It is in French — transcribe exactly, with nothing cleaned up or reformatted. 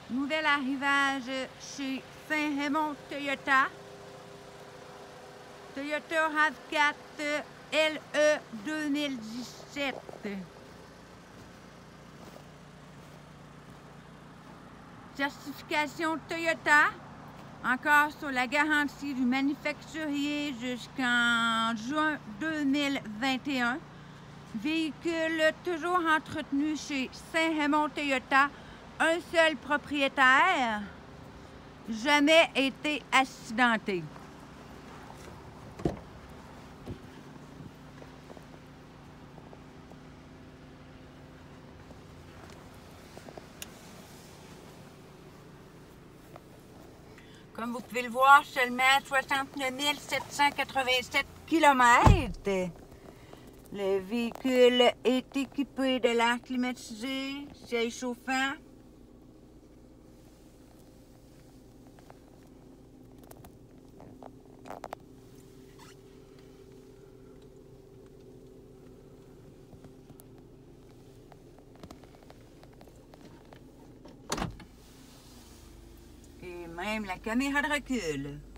Nouvel arrivage chez Saint-Raymond Toyota. Toyota RAV quatre L E deux mille dix-sept. Certification Toyota. Encore sur la garantie du manufacturier jusqu'en juin deux mille vingt et un. Véhicule toujours entretenu chez Saint-Raymond Toyota. Un seul propriétaire. Jamais été accidenté. Comme vous pouvez le voir, seulement soixante-neuf mille sept cent quatre-vingt-sept kilomètres. Le véhicule est équipé de l'air climatisé, siège chauffant. Et même la caméra de recul.